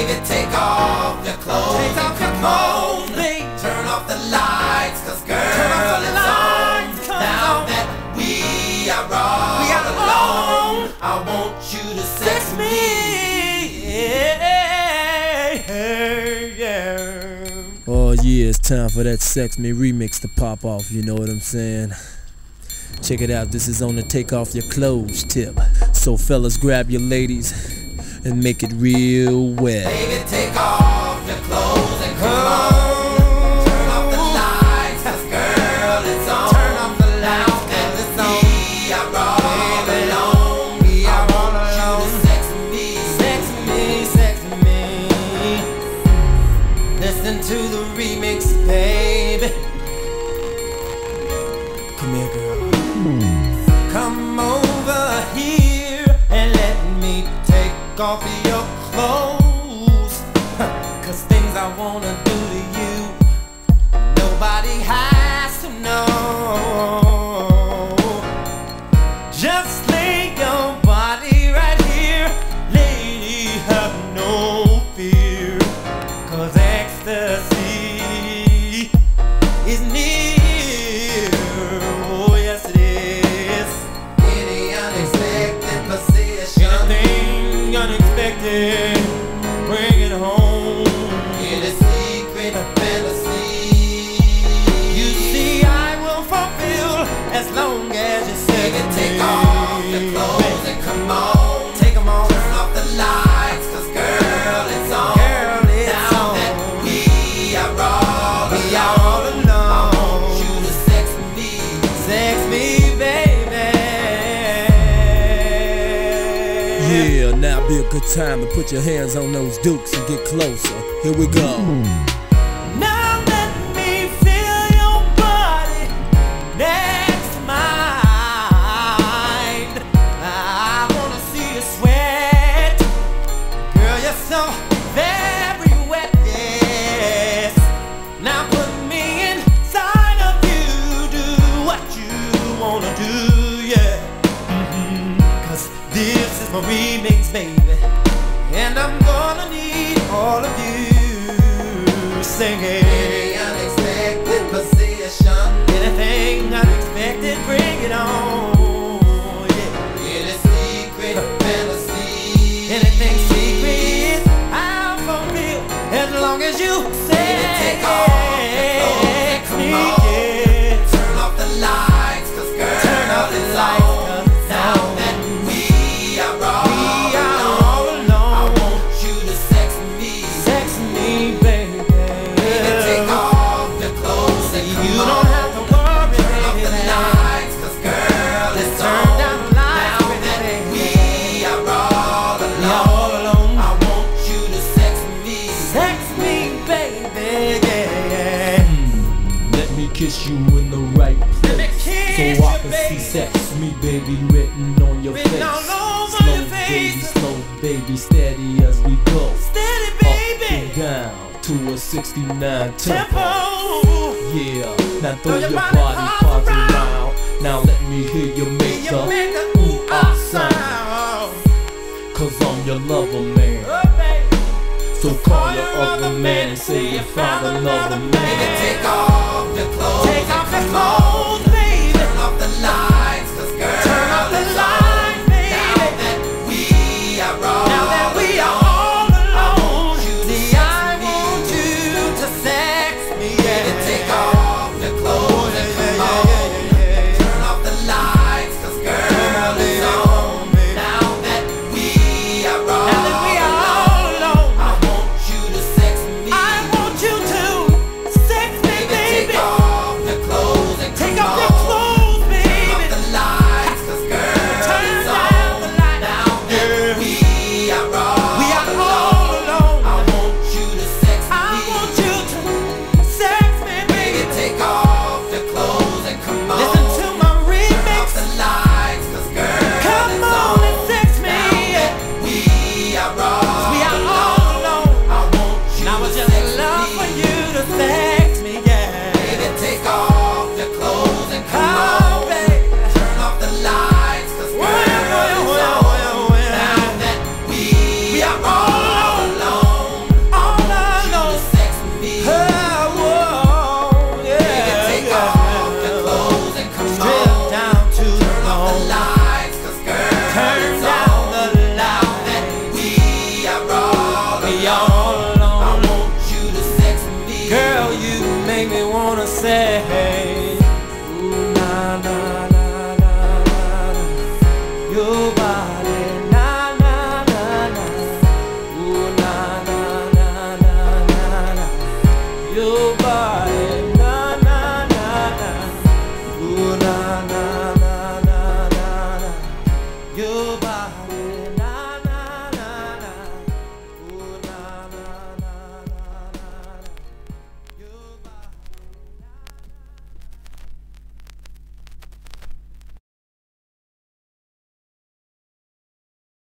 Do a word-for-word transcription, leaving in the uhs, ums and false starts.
Baby, take off your clothes. Take off your clothes, baby. Turn off the lights, cause girl, Turn off the it's lights, on. Now on. that we are all We are alone, alone. I want you to Sex sex me. me. Yeah, yeah. Oh yeah, it's time for that Sex Me remix to pop off, you know what I'm saying? Check it out, this is on the take off your clothes tip. So fellas, grab your ladies and make it real wet. Baby, take off your clothes and come on. Turn off the lights, cause girl, it's on. Turn off the lights, Now that cause it's on. we are all Baby, alone, we are I all want you alone. to sex me. Sex me, sex me. Listen to the remix, baby. Come here, girl. Come over here and let me take off your clothes. Cause things I wanna do to you, nobody has to know. Just lay your body right here, lady, have no fear. Cause ecstasy is near. Oh yes it is. Any unexpected position, Anything unexpected, bring it home. any secret fantasy, You see I will fulfill as long as you say baby, to take me. off your clothes and come on. Take 'em off. Turn off the lights, cause girl, it's on. Girl, it's Now on. that we are all We alone, are all alone. I want you to sex me. Sex me, baby. Yeah, now be a good time to put your hands on those dukes and get closer. Here we go. Now let me feel your body next to mine. I wanna see you sweat. Girl, you're so very wet, yes. Now put me inside of you. Do what you wanna do, yeah. Mhm. Cause this is my remix, baby. And I'm gonna need all of you singing. Any unexpected position, Anything unexpected, bring it on. Yeah. any secret fantasy, Anything secret, I'll fulfill as long as you say. Baby, take off your clothes and come me, on. yeah. Turn off the lights, cause girl, Turn off the it's lights, on. 'cause it's Now on. that we are all We are alone, all alone. I want you to sex me. Sex me, baby. Baby, take off your clothes and come You on. don't have to worry, Turn off the baby. lights, cause girl, it's Turn on. down the lights, Now that baby. we are all We are alone, all alone. I want you to sex me. Sex me, baby, yeah. Let me kiss you in the right Let me place, kiss so I you, can baby. see sex me, baby, written on your Written face. all over Slow, your baby, face. slow, baby, steady as we go. Steady, Up and baby. down to a sixty-nine tempo. Tempo. Yeah, now Throw throw your your body body parts parts around. around. Now let me hear you make You the make a ooh ooh ah ah sound. sound. Cause I'm your lover, man. Oh, baby. So call your other man and say you found another Baby, man. take off your clothes Take and off your come clothes.